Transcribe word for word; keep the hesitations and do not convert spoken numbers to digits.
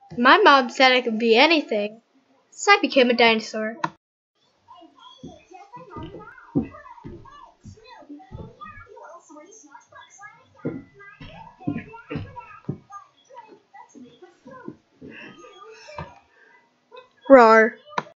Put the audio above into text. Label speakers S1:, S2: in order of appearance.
S1: My mom said I could be anything, so I became a dinosaur. Roar.